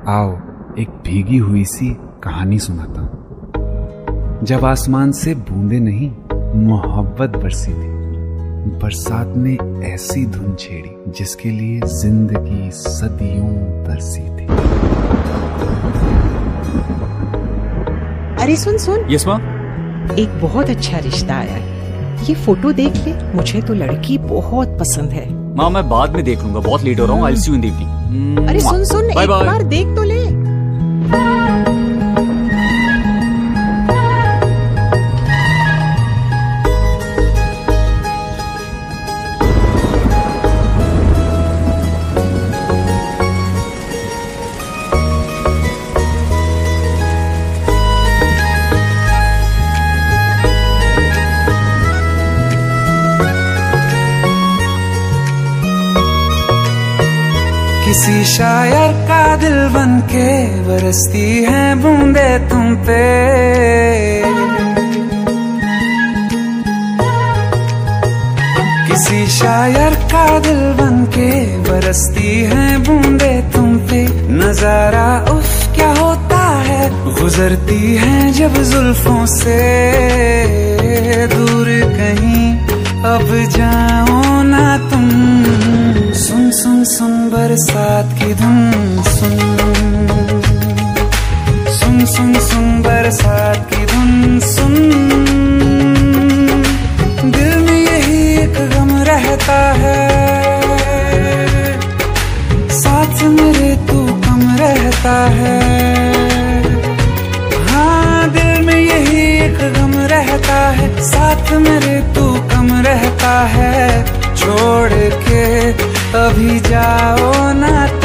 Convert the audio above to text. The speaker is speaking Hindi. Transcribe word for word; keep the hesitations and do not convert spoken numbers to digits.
आओ एक भीगी हुई सी कहानी सुनाता हूँ। जब आसमान से बूंदे नहीं मोहब्बत बरसी थी, बरसात ने ऐसी धुन छेड़ी जिसके लिए जिंदगी सदियों तरसी थी। अरे सुन सुन। यस माँ। एक बहुत अच्छा रिश्ता आया है, ये फोटो देख ले। मुझे तो लड़की बहुत पसंद है। माँ मैं बाद में देख लूंगा, बहुत लेट हो रहा हूँ। I see you in the evening. अरे सुन सुन, एक बार देख तो ले। किसी शायर का दिल बनके बरसती है बूंदे तुम पे। किसी शायर का दिल बनके बरसती है बूंदे तुम पे। नजारा उफ क्या होता है, गुजरती है जब जुल्फों से। दूर कहीं अब जाओ ना तुम। सुन सुन सुन बरसात की धुन सुन। सुन सुन सुन बरसात की धुन सुन। दिल में यही एक गम रहता है, साथ मेरे तू कम रहता है। हाँ दिल में यही एक गम रहता है, साथ मेरे तू कम रहता है। छोड़ के अभी जाओ ना